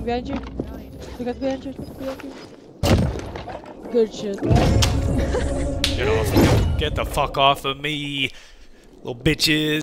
behind you. Look at behind you. Behind you. Good shit. Get off. Get the fuck off of me, little bitches.